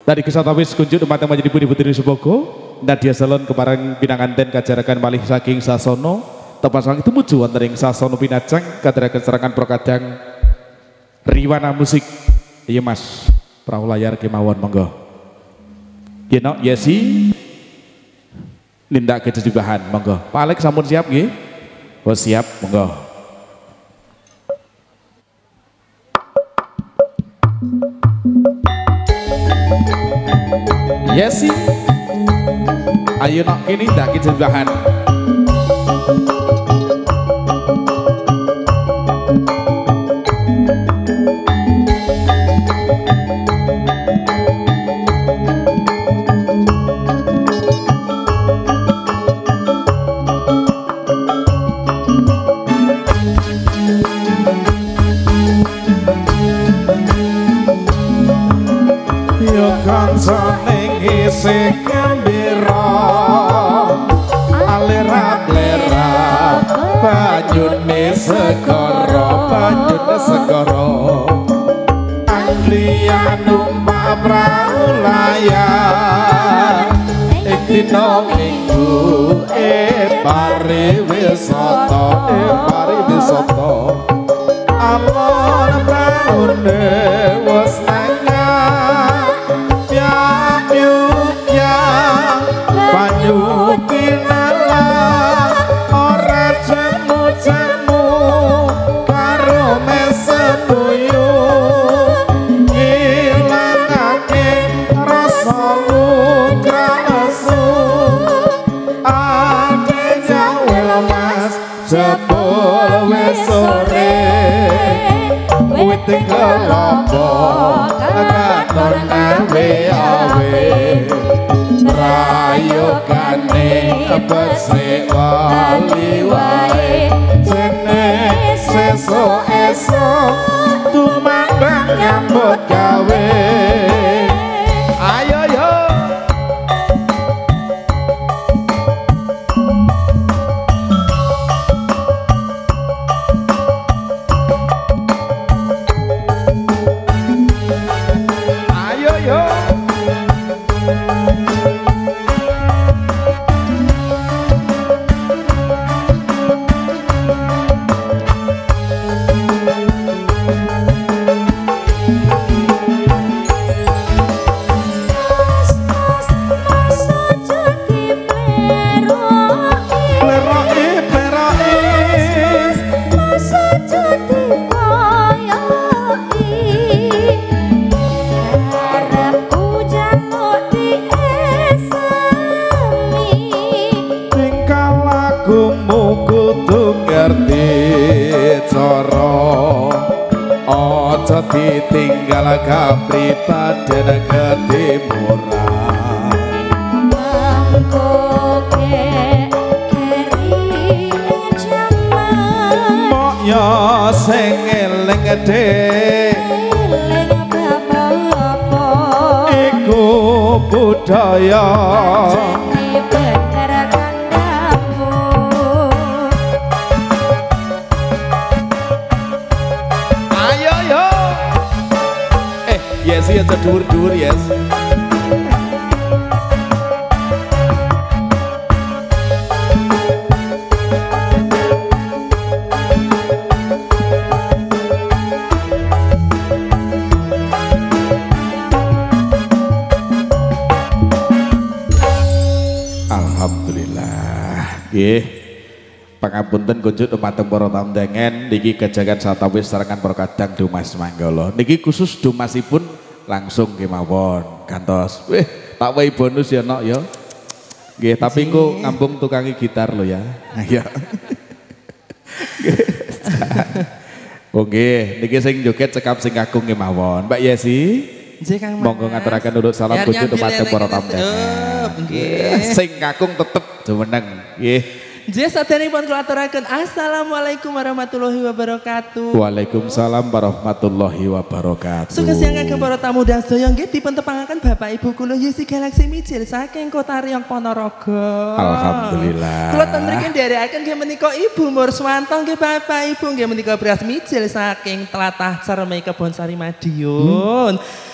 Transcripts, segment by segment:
Dari kesatawis kunjuk umat yang menjadi budi putri Suboko Nadia Salon keparang pinanganten kajarakan malih saking Sasono tepat sang itu muju wonten ing Sasono Pinajang kadaraken serangan prokadang Riwana musik. Iya Mas perahu layar kemawon monggo Gino Yesi nindak kejejubahan monggo Pak Alex sampun siap nggih? Oh siap monggo Yesi ayo nak kini ndak kejejubahan Kancane ngisi gembira alerap-lerap banyune segara anglian numpak prau layar dina minggu pariwisata amon praune wis kelompok katon awe-awe rayokane bersih wali wae jeneng sesuk-esuk tumandang nyambut gawe ayo yo ditinggal kapribaden gedhe murah mangkoke keri jaman mok yo sing eling gedhe eling bapak iku budaya yes, ya dur yes. Alhamdulillah. Nggih. Pangapunten kunjuk dumateng para tamu dengen niki kejagan satawis serangan prokadang Dumas Manggala. Niki khusus dumasipun langsung kemawon kantos tak wae bonus ya nok ya nggih tapi engko ngambung tukangi gitar lo ya ayo nggih niki sing joget cekap sing kakung kemawon Mbak Yesi monggo ngaturaken nurut salam kunjuk dumateng para tamu nggih sing kakung tetep jumeneng nggih Sadanipun kula aturaken assalamualaikum warahmatullahi wabarakatuh. Waalaikumsalam warahmatullahi wabarakatuh. Sugeng kagem para tamu dasaya nggih dipun tepangaken Bapak Ibu kula Yusi Galaxy Mijil saking Kota Riong Ponorogo. Alhamdulillah. Kula ten mriki nderekaken nggih menika Ibu Murswanto nggih Bapak Ibu nggih menika Beras Mijil saking tlatah Cermai Kebonsari Madiun.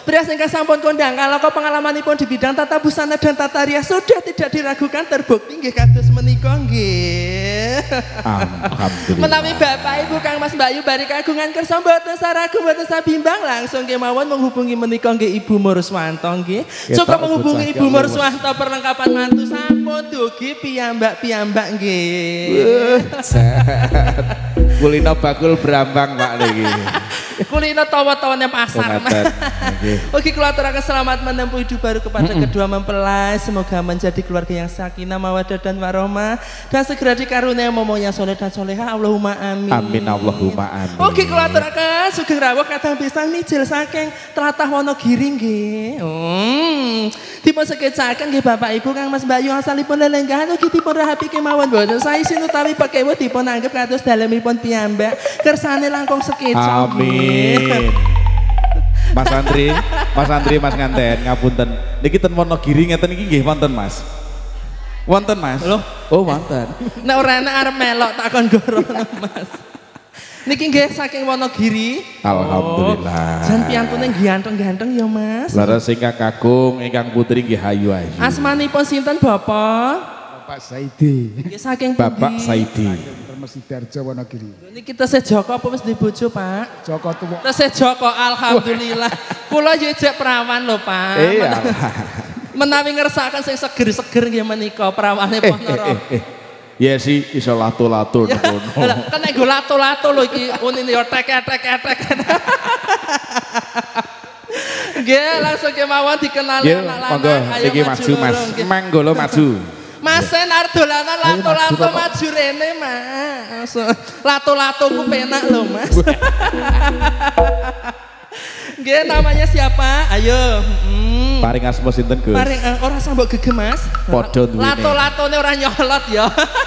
Beras ingkang sampun kondang kalaka pengalamanipun di bidang tata busana dan tata rias sudah tidak diragukan terbukti nggih kados menika nggih. Alhamdulillah. Menawi Bapak Ibu Kang Mas Bayu bari kagungan kersa mboten saragu mboten sabimbang langsung kemawon menghubungi menika nggih Ibu Muruswanto nggih. Cukup menghubungi Ibu Muruswanto perlengkapan mantu sampun dugi piyambak-piyambak nggih. Kulino bakul berambang Pak niki. Kulino tawa-tawane pasar. Oke, kula aturaken selamat menempuh hidup baru kepada kedua mempelai. Semoga menjadi keluarga yang sakinah, mawaddah dan warahmah dan segera dikaruniai momonya soleh dan soleha. Allahumma amin. Amin Allahumma amin. Oke, kula aturaken sugeng rawuh kadang pisang mijil saking tlatah Wonogiri nggih. Dipun sekecaken nggih Bapak Ibu Kang Mas Bayu asalipun lelenggahan ugi dipun rahapi kemawon boten sae sinutawi pekewo dipun anggap kados dalemipun piyambak kersane langkung sekeca. Amin. Mas Andri, Mas Nganten ngapunten. Niki ten Wonogiri ngeten iki nggih wonten Mas. Wonten Mas. Loh, oh wonten. Nek ora enak arep melok takon gorono Mas. Niki nggih saking Wonogiri. Alhamdulillah. Jan piyantune ganteng-ganteng ya Mas. Leres ingkang kakung, ingkang putri nggih ayu-ayu. Asmanipun sinten Bapak? Bapak Saidi. Nggih saking Bapak pundi? Saidi. Sidarjo Wonogiri. Niki tesih Joko apa wis dibojo, Pak? Joko tuwa. Tesih Joko, alhamdulillah. Kula yo jek perawan lho, Pak. Iya. Menawi ngersakaken sing seger-seger nggih menika perawane Ponorogo. Ya sih iso lato-lato ngono. Kan nek nggo lato-lato lho iki unine yo tek-tek. Nggih, langsung kemawon dikenali anak lanang. Monggo iki maju Mas. Mangga lo maju. Mas arep dolanan lato-lato maju rene, Mas. Lato-lato ku penak lho, Mas. Nggih, namanya siapa? Ayo. Paring asma sinten, Gus? Paring ora sambok gegem, Mas. Padha duwene. Lato-latone ora nyolot ya.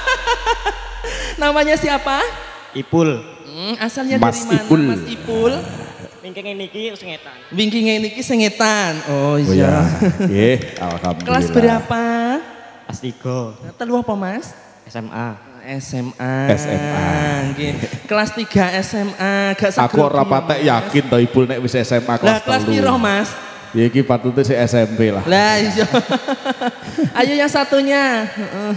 Namanya siapa? Ipul. Asalnya Mas dari mana, Ipul. Mas Ipul? Wingking niki sengetan. Wingking niki sengetan. Oh Oh iya. ya. Nggih, alhamdulillah. Kelas berapa? Kelas 3 Telu apa, Mas? SMA. SMA. SMA. Nggih. Kelas 3 SMA. Gak Aku ora patek yakin to Ipul nek wis SMA Lah kelas 3. kelas piro, Mas? Ya iki patute sik SMP lah. Lah iya. Ayo yang satunya.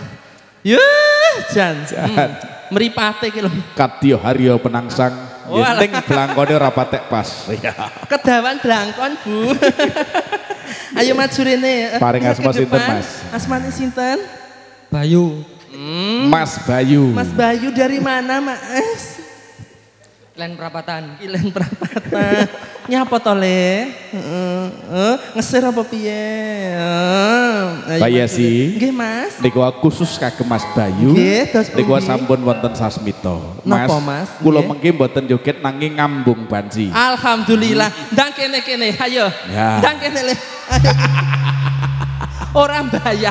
Yuh, Jan. Mripate ki lho. Kadya Haryo Penangsang. Walah. Ning blangkone ora patek pas. Iya. Kedawan blangkon, Bu. Ayo maju rene. Paring asma Ke depan. sinten, Mas? Asmane sinten? Bayu. Mas Bayu. Mas Bayu dari mana, Mas? Klen Perapatan. Ilen Prapata. Nyapa to, Le? Ngesir apa piye? Ayo Mbak maju Yesi. rene. Nggih, Mas. Niku khusus kagem Mas Bayu. Nggih, dos Niku pundi? sampun wonten sasmita. Mas, Napa, Mas? kula Nggih. mengki mboten joget nanging ngambung banci. Alhamdulillah. Ndang kene-kene, ayo. Ya. Ndang kene, Le. Ayo. Orang bayar.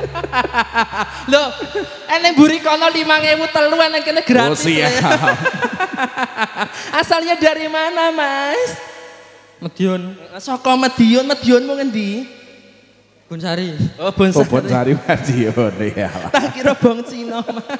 Loh, ene mburi kono 5.000 telu ene kene Oh gratis. Le. siap. Asalnya dari mana, Mas? Medion. Saka Medion, Medionmu ngendi? Bonsari. Oh, Oh Bonsari Madiun ya. Tak kira bong Cina.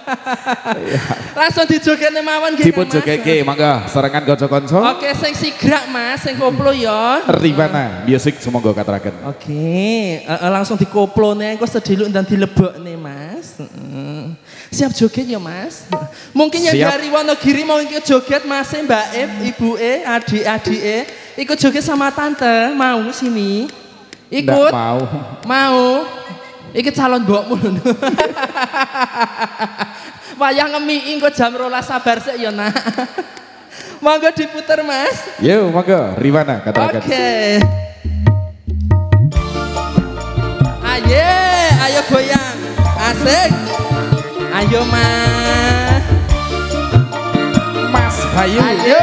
Langsung dijogene mawon nggih. Dipun Mas. jogeke mangga serangan kanca-kanca. Oke, sing sigrak Mas, sing koplo ya. Ribana music semoga katuraken. Oke, langsung dikoplone engko sediluk dan dilebokne Mas. Siap joget ya Mas. Mungkin yang Siap. dari Wonogiri mau ikut joget Mas, Mbak Ibu adik-adik ikut joget sama tante, mau sini? Ikut? Nggak mau. Mau. Iki calon mbokmu lho. Wayah ngemi engko jam 12 sabar sik ya, Nak. Monggo diputer, Mas. Yo mangga Ribana katuraken. Oke. Ayo goyang. Asik. Ayo, Mas. Mas Bayu. Ayo.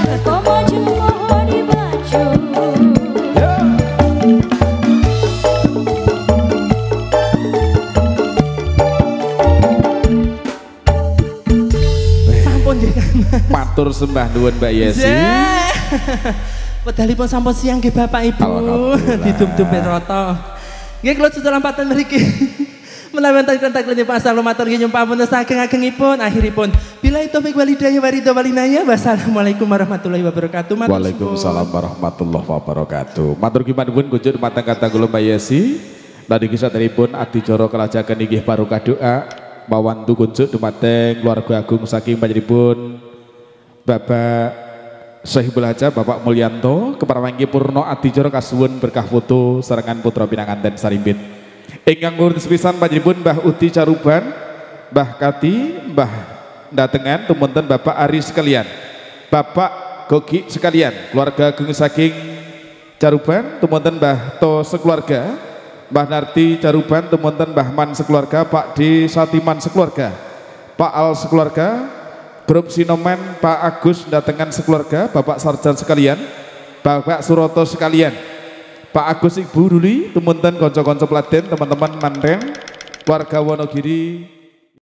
Kau maju mohon dibaca. Sampun nggih Kang Mas. Matur sembah nuwun Mbak Yesi. Wedalipun sampun siang nggih Bapak Ibu. Alhamdulillah. Didum-dum ben rata. Nggih kula seselampatan mriki. Menawi wonten kontak pasal matur nggih nyumpun saking agengipun akhiripun. Bila taufik walhidayah waridho walinaya. Wassalamualaikum warahmatullahi wabarakatuh. Matur Waalaikumsalam warahmatullahi wabarakatuh. Matur kimanipun kunjuk dumateng kata kula Mbak Yesi. Nadi kisah teripun adicara kelajakan inggih barokah doa mawantu kunjuk dumateng keluarga agung saking panjenenganipun Bapak Sohibul Haja Bapak Mulyanto keparawanggi purno adicara kasuwun berkah foto serangan putra pinanganten sarimbit. Ingkang nuwun sepisan panjenenganipun Mbah Uti Caruban, Mbah Kati, Mbah Datengan tumunten Bapak Ari sekalian, Bapak Gogi sekalian, keluarga agung saking Caruban tumunten Mbah To sekeluarga, Mbah Narti Caruban tumunten Mbah Man sekeluarga, Pak D Satiman sekeluarga, Pak Al sekeluarga, Grup Sinomen Pak Agus Datengan sekeluarga, Bapak Sarjan sekalian, Bapak Suroto sekalian, Pak Agus Ibu Ruli tumunten konco-konco Pladen, teman-teman Manten, keluarga Wonogiri.